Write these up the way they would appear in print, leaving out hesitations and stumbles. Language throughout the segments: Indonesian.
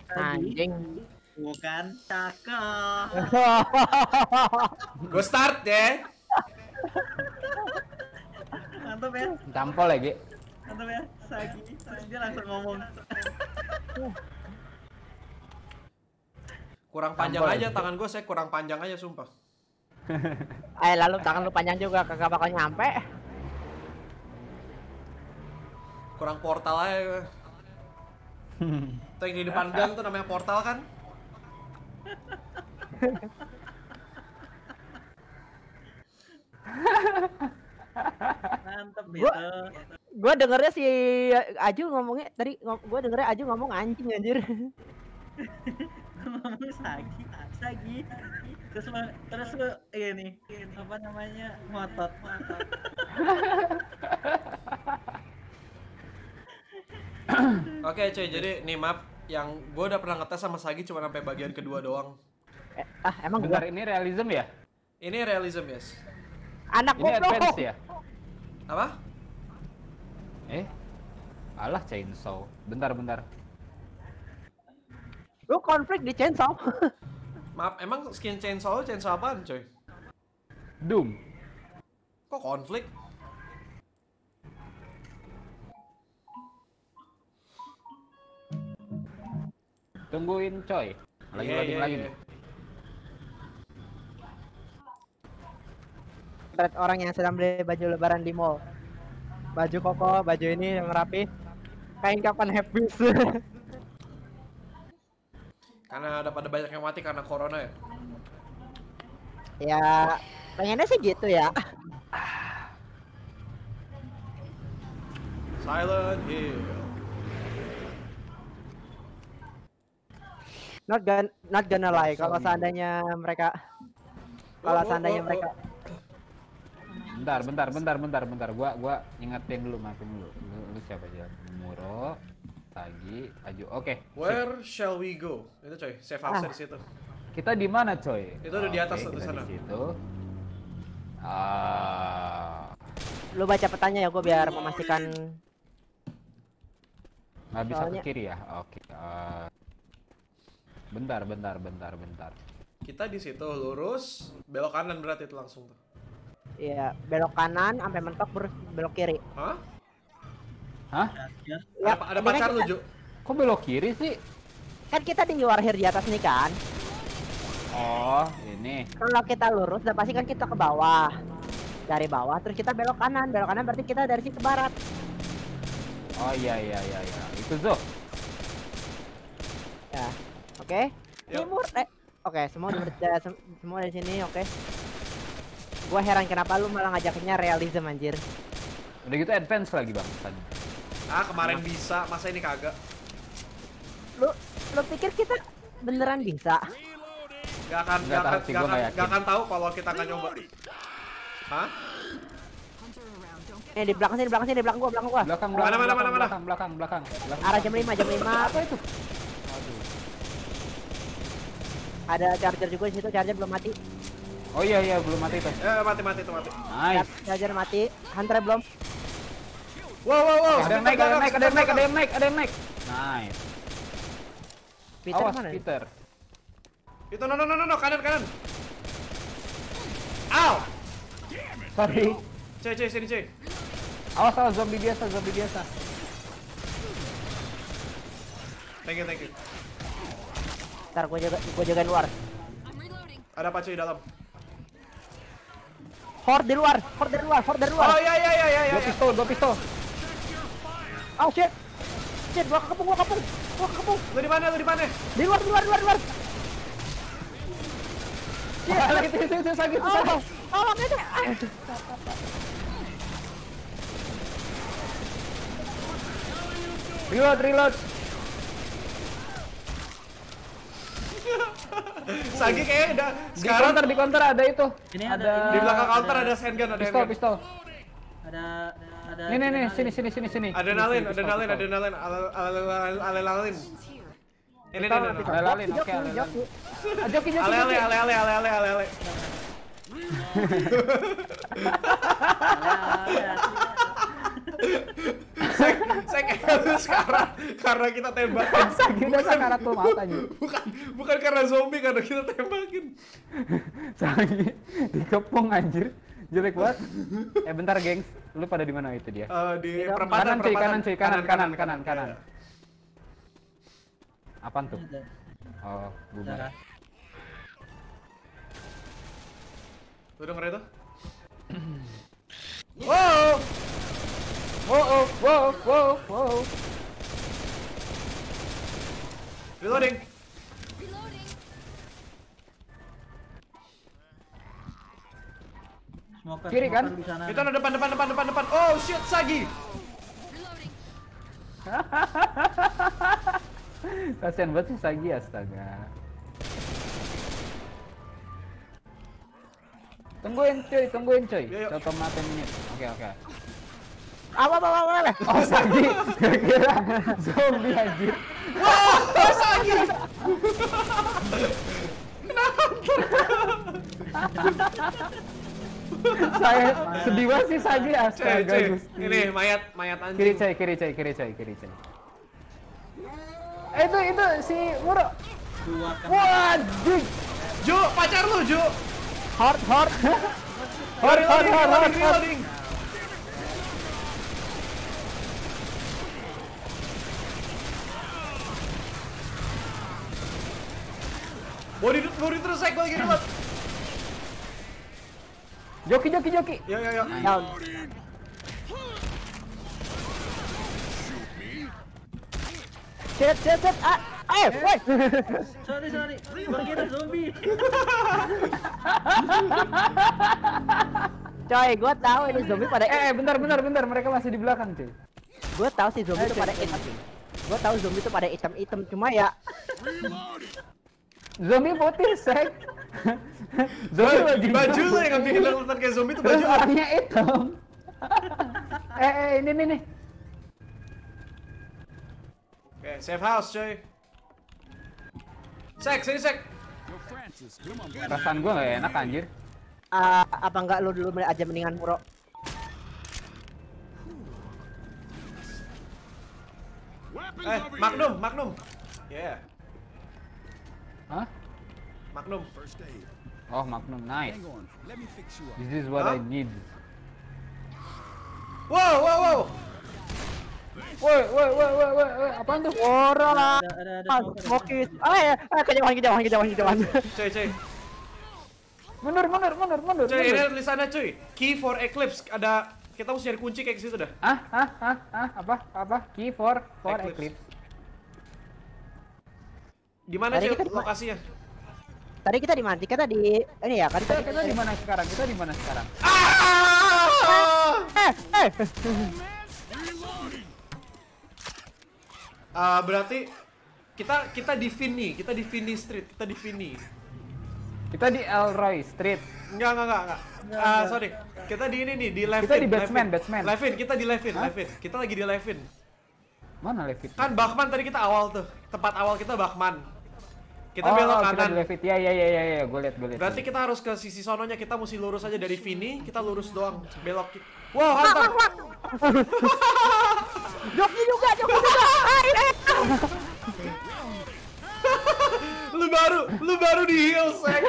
Anjing. Bukan cakep. Gue start ya. Mantap ya. Tampol lagi. Mantap ya. Sagi. Terus dia langsung ngomong. Kurang panjang Tampol aja lagi. tangan gue, saya kurang panjang aja sumpah. Lalu tangan lu panjang juga kagak bakal nyampe. Kurang portal aja. Tuh yang di depan gang tuh namanya portal kan? Mantap Gua- itu. Gua dengernya si Aju ngomongnya tadi gua dengernya Aju ngomong anjing anjir. Ngomong Sagi. Sagi. Terus lu ini apa namanya? Ngotot. Oke cuy, jadi nih map yang gue udah pernah ngetes sama Sagi cuma sampai bagian kedua doang. Emang Bentar, gua ini realism ya? Ini realism yes. anak Ini advance ya? Apa? Alah chainsaw. Bentar. Lu konflik di chainsaw. Maaf, emang skin chainsaw apaan coy? Doom. Kok konflik? Tungguin coy. Lagi loading lagi nih. Lihat orang yang sedang beli baju lebaran di mall. Baju koko, baju ini yang rapi. Kain kapan habis. Karena ada pada banyak yang mati karena corona ya. Ya, pengennya sih gitu ya. Silent Hill. Not gonna lie, kalau seandainya mereka Bentar. Gua ingetin dulu, maafin dulu. Lu siapa aja? Muro, Sagi, Aju. Oke. Where shall we go? Itu coy, save house di situ. Kita di mana, coy? Itu udah di atas tuh, di kita sana. Di situ. lu baca petanya ya, gue biar memastikan. Nggak bisa Soalnya- ke kiri ya? Oke. Bentar. Kita di situ lurus, belok kanan berarti itu langsung tuh. Iya, belok kanan sampai mentok belok kiri. Hah? Hah? Ya. Ya, Ada ini pacar kan lu, kita, Ju? Kok belok kiri sih? kan kita di warhead di atas nih kan. Oh, ini. Kalau kita lurus, udah pasti kan kita ke bawah. Dari bawah terus kita belok kanan berarti kita dari sini ke barat. Oh iya. Itu Zo. Ya, oke. Yuk. Timur, oke, semua dari sini, oke. Gua heran kenapa lu malah ngajakinnya realism anjir. Udah gitu advance lagi, Bang. Tadi. Kemarin bisa, masa ini kagak? Lu pikir kita beneran bisa? Gak akan, Nggak tahu sih, gua nggak yakin. gak akan tahu kalau kita nggak nyoba. Hah? Di belakang sini, di belakang gua. Belakang. Belakang. Arah jam 5. Apa itu? Aduh. Ada charger juga di situ, charger belum mati. Oh iya, belum mati tuh. Mati. Nice. Charger mati, hunter belum. Wow. Ada yang naik. Nice. Peter Awas, mana? Peter. Itu no, kanan. Ow! Sorry. Cuy, sini cuy. Awas, zombie biasa. Thank you. Ntar gua jaga luar. Ada apa cuy dalam? Horde dari luar. Oh iya. Dua pistol. Oh shit, gua kekepung. Lu di mana? Di luar. Itu sakit. Tolong aja. Reload. Sagi kayaknya udah Di sekarang counter ada itu. Ini ada di belakang counter ada handgun, ada handgun. pistol. Ada Nih, sini. Adrenalin. Ini. Adrenalin, oke. Joki. Ale. Saya kayak lu sekarang karena kita tembakin. Sagi udah sakarat tuh maaf aja. Bukan karena zombie, karena kita tembakin. Sagi dikepung anjir. Jelek banget. Bentar gengs, lu pada di mana itu dia? Di Kanan cuy, perempatan. kanan. Apaan tuh? Oh, bubar. Lu denger itu? Wow. Wow. Reloading. Smoker, Kiri kan? smoker di sana. Itu ada depan. Oh shit, Sagi. Kasian banget sih Sagi, astaga. Tungguin cuy. Yuk. Coba matiin menit. Oke. Apa? Oh Sagi, kira zombie anjir. Oh, Sagi. Saya sedih banget sih Sagi, astaga Cuy. Gusti. Ini mayat Kiri anjing. cuy. Itu si Muro. Dua kan. Waduh. Ju, pacar lu, Ju. Hard. Reloading. Body terus gue lagi reload. Joki. Yo. Down. Shit. Woi. Sorry. Gua kira zombie. Coy, gua tahu ini zombie pada Bentar, mereka masih di belakang cuy. Gua tahu sih zombie itu pada hitam. Gua tahu zombie itu pada hitam, cuma ya Zombie putih, sek. Zombie Baju lu yang bikin kelihatan kayak zombie tuh terus baju. orangnya hitam. Ini nih. Oke, safe house, coy. Sini sek. Perasaan gua nggak enak anjir. apa enggak lu dulu aja mendingan Muro. Magnum. Yeah. Hah? Magnum. Oh, Magnum, nice. This is what I need. Wow. Woi, apaan tuh? Ora. Ada Smokis. Kejauhan. Cuy. Mundur. Cuy, ini ada tulisannya cuy. Key for Eclipse. Ada, kita mesti nyari kunci kayak ke situ dah. Apa? Key for Eclipse. Eclipse. Gimana Tadi cuy kita di mana? lokasinya? Tadi kita di mana? Kita di ini ya kan? Kita di mana sekarang? Berarti kita di Vini, Street, kita di Vini. Kita di Elroy Street. Enggak. Sorry. Kita di ini nih, di Levin. Kita di Batman. Levin, kita di Levin. Kita lagi di Levin. Mana Levit? Kan Bachman tadi kita awal tuh. Tempat awal kita Bachman. Kita Oh, belok kita kanan. di Levit. Ya, gue liat. Berarti kita harus ke sisi sononya, kita mesti lurus aja dari Vini, kita lurus doang, belok. Wow, hantar. Joki juga. lu baru di heal, sek.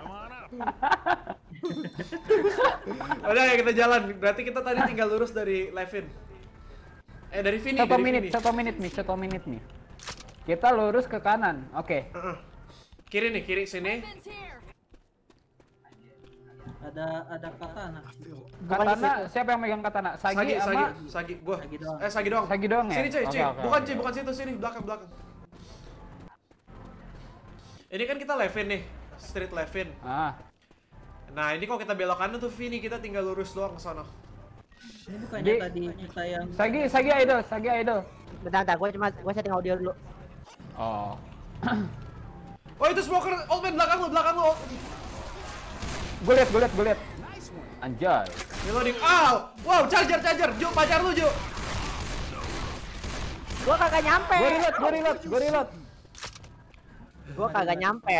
Udah ya kita jalan. Berarti kita tadi tinggal lurus dari Levin. Dari Vini. Satu menit nih. Kita lurus ke kanan. Oke. Kiri sini. Ada katana. Katana, siapa yang megang katana? Sagi Gua. Sagi doang. Sagi doang. Ya? Sini cuy. Oke. Bukan situ, sini belakang. Ini kan kita Levin nih, Street Levin. Nah, ini kalau kita belok kanan tuh Vini, kita tinggal lurus doang ke sana. Ini bukannya tadi kita yang Sagi idol. Bentar, gua setting audio dulu. Oh. Oh, itu smoker, old man belakang lu. Gue liat. Anjay. Reloading. Wow, charger. Jo, pacar lu, Jo. Gua kagak nyampe. Gue reload. Gua kagak nyampe.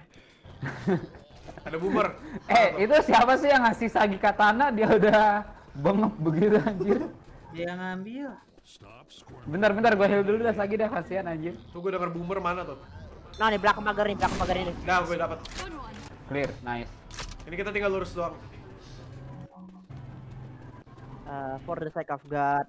Ada boomer. Itu siapa sih yang ngasih Sagi katana? Dia udah bengep begitu anjir. dia ngambil. Bentar, gue heal dulu dah lagi dah, kasihan anjir. Tuh gue denger boomer mana tuh? Nah, nih belakang pagar ini. Nah, gue dapet. Clear, nice. Ini kita tinggal lurus doang. For the sake of God.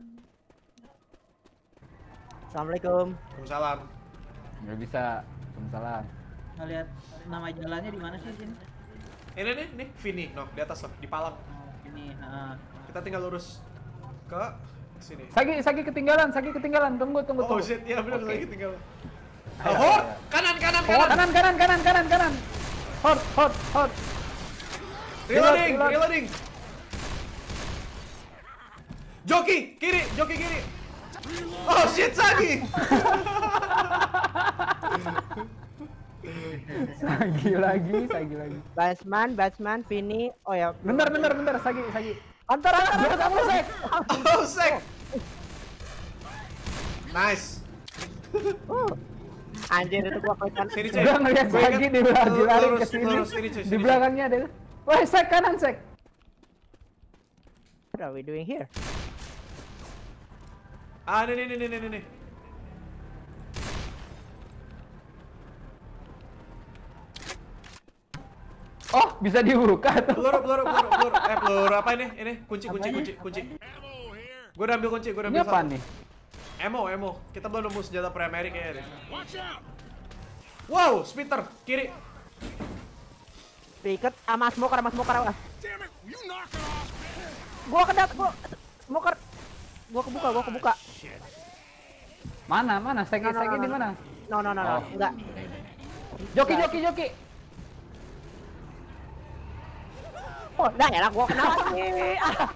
Assalamualaikum. Waalaikumsalam. Nggak bisa. Waalaikumsalam. Ngeliat nama jalannya di mana sih sini? Ini nih, Vini, no, di atas loh, di Palang. Ini, Kita tinggal lurus ke sini. Sagi ketinggalan. Tunggu. Oh shit, iya benar lagi ketinggalan. Ayo, Hort, ayo. kanan. Kanan. Hot. Reloading. Joki kiri. Oh shit, Sagi. Sagi lagi. Batsman, Vini. Oh ya. Bentar, Sagi. Antar. Kamu sek. Oh sek. Nice. Anjir itu gua kelihatan. Sini Cek. Gua ngeliat Gua Sagi ingat- dilari lurus, ke sini. lurus, sini, Cek, Di sini, belakangnya ada. Wah, sek kanan, sek. What are we doing here? Ah, nih. Oh, bisa dibuka tuh. Peluru. Peluru apa ini? Ini kunci. Gue udah ambil kunci, Ini apa nih? Emo. Kita belum nemu senjata primary kayaknya deh. Wow, Splinter kiri. Diikat sama smoker awas. Gua smoker. Gua kebuka. Mana? Sagi di mana? No. Oh. Enggak. Joki. Oh, dah ya lah gua kenal lagi.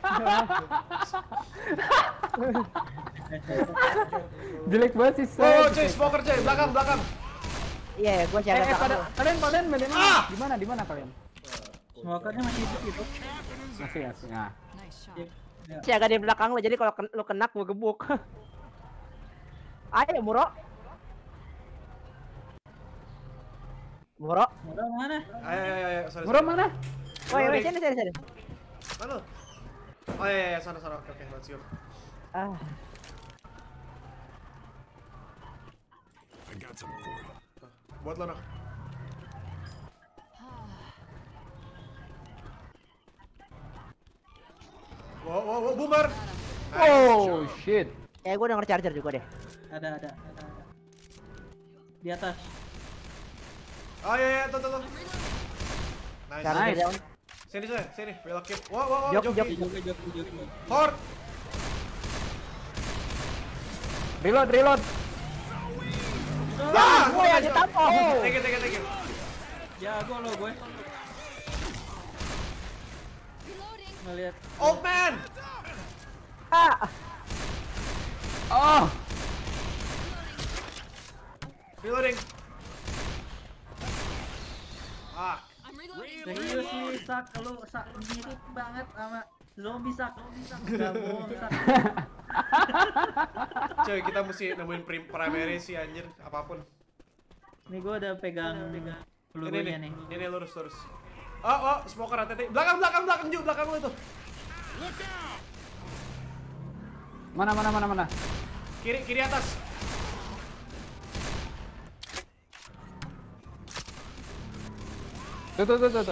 Jelek banget sih, Sek. Oh, cuy, smoker cuy, belakang. Iya, gua cari kalian mana? Ah! Di mana kalian? smokernya masih hidup gitu. Masih. Nah. Siaga di belakang lo, jadi kalau lu kena gua gebuk. Ayo, Muro. Murah mana? Ayo, sorry. Murah mana? Oh, iya, sini. Mana? Oh iya, sana. Oke, let's go. Ah, Buat lo, Nok. Wow, boomer. Oh, shit. kayak gua denger charger juga deh. Ada. Di atas. Oh iya, tuh. Nice. Charger Nice. down. Sini, relocate. Wow, Joki. Joki. Hort. Reload. Gua yang ditampol. Thank you. Jago lo gue. Ngeliat. Old man. Ah, Oh, Reloading. Ah, Serius nih, Sak, lu mirip banget sama zombie Sak. Gak bohong Sak. cuy, kita mesti nemuin primary sih anjir, apapun. Nih gue udah pegang pelurunya nih. Ini lurus. Oh, smoker hati-hati. Belakang Ju, belakang lu itu. mana? Kiri atas. Tuh.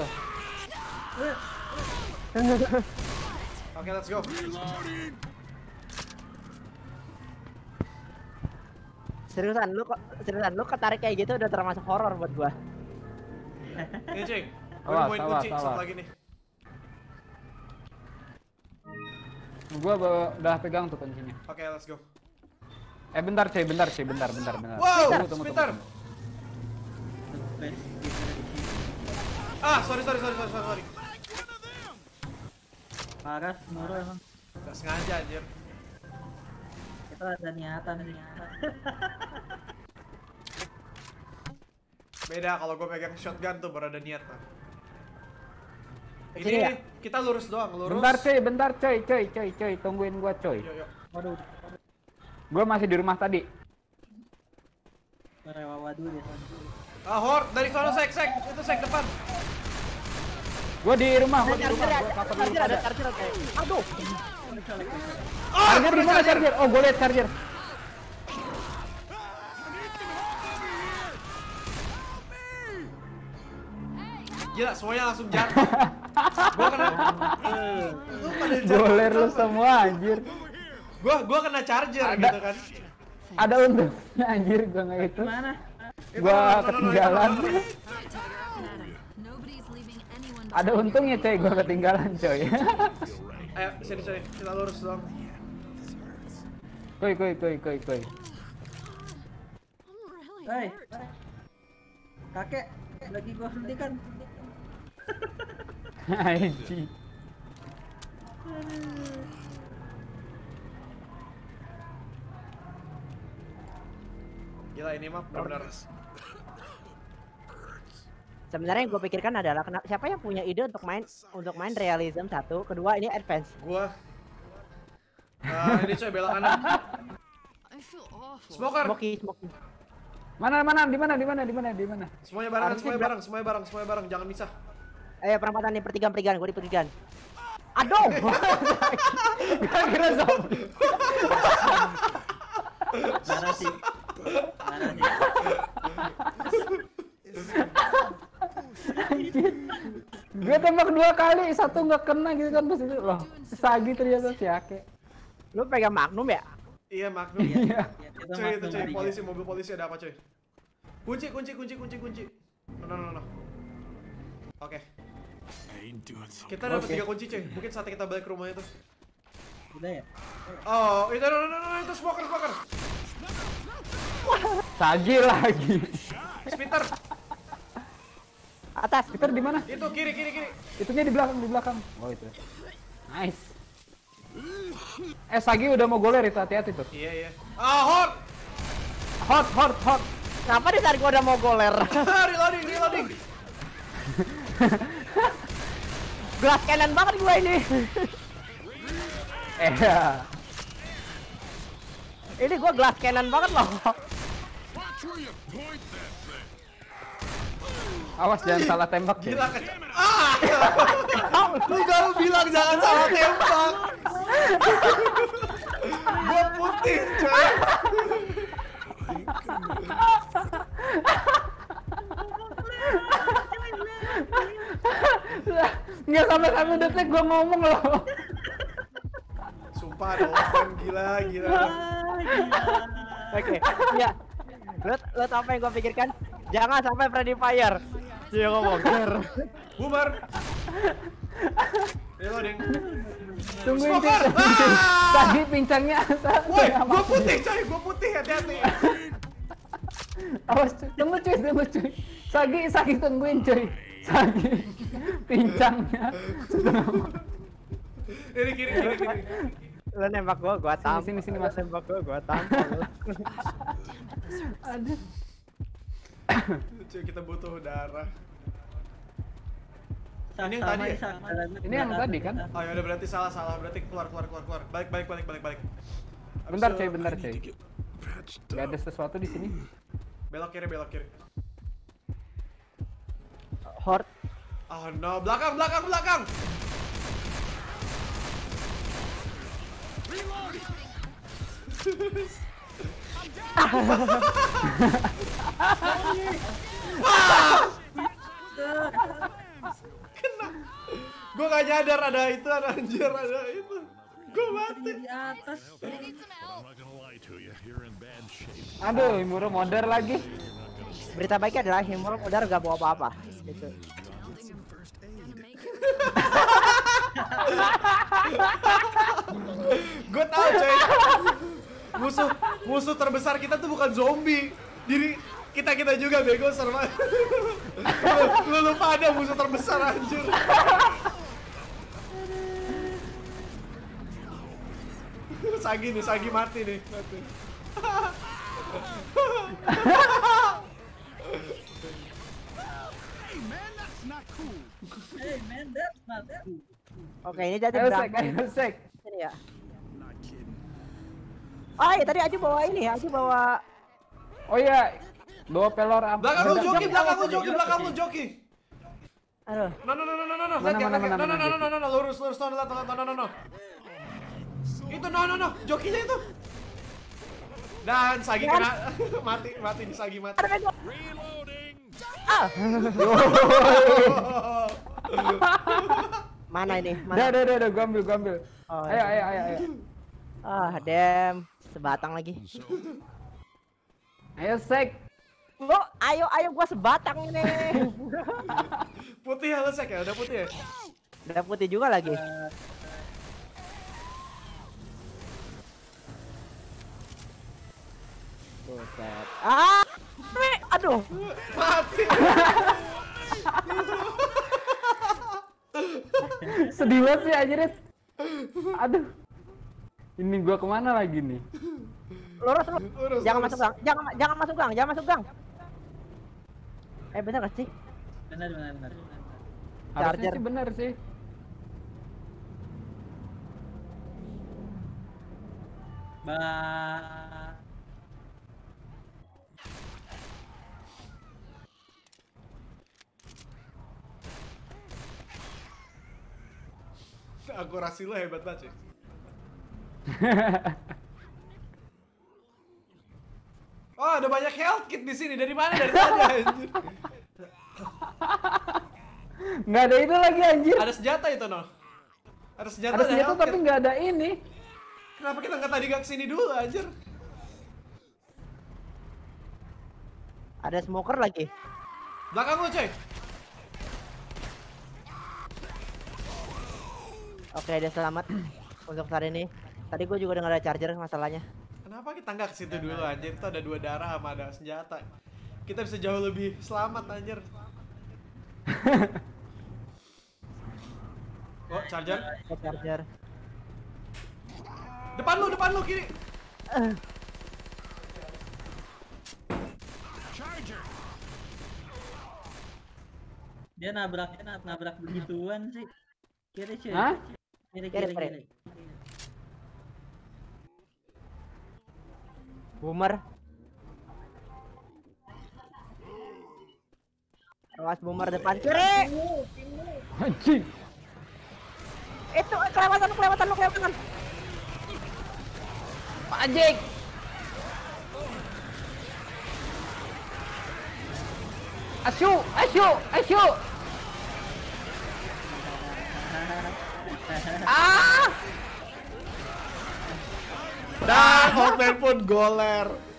Oke, let's go. seriusan lu ketarik kayak gitu udah termasuk horor buat gua. Ini cuy, gue Awas, nemuin awas, kunci awas. satu lagi nih. Gua udah pegang tuh kuncinya. Oke, let's go. Bentar, cuy. Bentar. Wow, Tunggu. Splinter. Ah, sorry. Parah, Moro emang. Gak sengaja anjir. Kita ada niatan. Beda kalau gue pegang shotgun tuh baru ada niat. Nah. Sini ya? Ini kita lurus doang, lurus. Bentar, cuy. Tungguin gua, cuy. Yuk. Waduh, Gua masih di rumah tadi. rewawa dulu ya. Ah, Hort dari sana sek. Itu sek depan. Gua di rumah, gua di rumah. Gua cover dulu. Ada charger. Aduh. Charger di mana charger? Oh, gua lihat charger. Gila, semuanya langsung jatuh. Gua kena. Lu pada jatuh. Goler lu semua anjir. Gua kena charger gitu kan. Ada untungnya anjir gua enggak itu. Mana? Gua ketinggalan. Ada untungnya coy, gua ketinggalan coy. Ayo, sini coy, kita lurus doang. Koi. Hei, kakek, lagi gua hentikan. Anjing. Gila ini mah benar-benar. Sebenarnya yang gue pikirkan adalah siapa yang punya ide untuk main realism satu, kedua ini advance. Gua. Ini coy belok kanan. Smoker. Smoky. Mana? Di mana? Semuanya bareng, jangan misah. Ayo perempatan nih pertigaan, gue di pertigaan. Aduh. Kira-kira zombie. Mana sih? Gue tembak 2 kali, 1 nggak kena gitu kan pas itu loh. Sagi ternyata si Ake. Lu pegang Magnum ya? Iya Magnum. Iya. Cuy itu cuy, polisi, mobil polisi ada apa cuy? Kunci. No. Oke. Kita dapat 3 kunci cuy. Mungkin saatnya kita balik ke rumah itu. Udah ya? Oh, itu smoker. Sagi lagi. Spinter. Atas. Peter di mana? Itu kiri. Itunya di belakang. Oh itu. Nice. Sagi udah mau goler itu, hati-hati tuh. Iya. Hot. Kenapa di saat gua udah mau goler? Reloading. Glass cannon banget gua ini. Ini gua glass cannon banget loh. Awas jangan salah tembak ya. Gila kecil. Lu baru bilang jangan salah tembak. Gua putih coy. Nggak sampai 1 detik gua ngomong loh. Sumpah ada open gila. Oke, iya. Lo tau apa yang gua pikirkan? Jangan sampai friendly fire. Dia ngomong. Bubar. Reloading. Tungguin Smoker. Sagi pincangnya. Woi, gua putih, hati-hati. Awas, tunggu cuy. Sagi tungguin cuy. Sagi pincangnya. Ini kiri. Lo nembak gua tampol. Sini Mas. Nembak gua tampol. Aduh. Cuy, kita butuh darah. Ini yang Sama tadi ya? Ini yang tadi kan? Oh ya udah berarti salah. Berarti keluar. Balik. Bentar cuy. Gak ada sesuatu di sini. Belok kiri. Horde. Oh no, belakang. Kena. Gua gak nyadar ada itu. Gua mati. Di atas. Aduh, Himuro modern lagi. Berita baiknya adalah Himuro udah gak bawa apa-apa. Gitu. Gue tahu coy. Musuh terbesar kita tuh bukan zombie. Diri kita juga bego serba. Lu lupa ada musuh terbesar anjir. Sagi mati nih. Hey man, that's not cool. Oke, ini jadi Ayo berantem. sek. Ini ya. Oh iya, tadi Aju bawa ini ya, Aju bawa. Oh iya, bawa pelor apa? Belakang lu joki. Aduh. No, no, no, no, no, no, no, Mana, lihat, mana, lihat, mana, no, no, mana, no, no, no, no, lurus, lurus, no, no, no, no, no. Itu, no, no, no, jokinya itu. Dan Sagi kena, mati, di Sagi mati. Ada bego. Ah. Mana ini? Mana? Udah, gua ambil. Oh, Ayo. Ah, damn. Sebatang lagi. Ayo, Sek. Lo, ayo gua sebatang ini. Putih halus ya, udah putih ya? Udah putih juga lagi. Buset. Ah, aduh. Mati. Sedih banget sih anjir. Aduh. Ini gua kemana lagi nih? Lurus. Jangan Lurus. masuk gang. Jangan masuk gang. Bener gak sih? Benar. Harusnya Charger. sih bener sih. Bah. Akurasi lo hebat banget, Cek. Oh, ada banyak health kit di sini. Dari mana? Dari tadi anjir. Nggak ada itu lagi anjir. Ada senjata itu, no. Ada senjata, Ada senjata health tapi kit. nggak ada ini. Kenapa kita nggak tadi gak kesini dulu, anjir? Ada smoker lagi. Belakang lo, coy. Oke, dia selamat untuk saat ini. Tadi gue juga dengar ada charger masalahnya. Kenapa kita nggak ke situ dulu, anjir? Itu ada 2 darah sama ada senjata. Kita bisa jauh lebih selamat, anjir. Oh, charger. Ada charger. Depan lu, kiri. Dia nabrak begituan sih. Kiri cuy. Hah? Kiri. Boomer. Awas boomer depan kiri. Anjing. Itu kelewatan lu. Anjing. Asyu. Dan Hotman pun goler.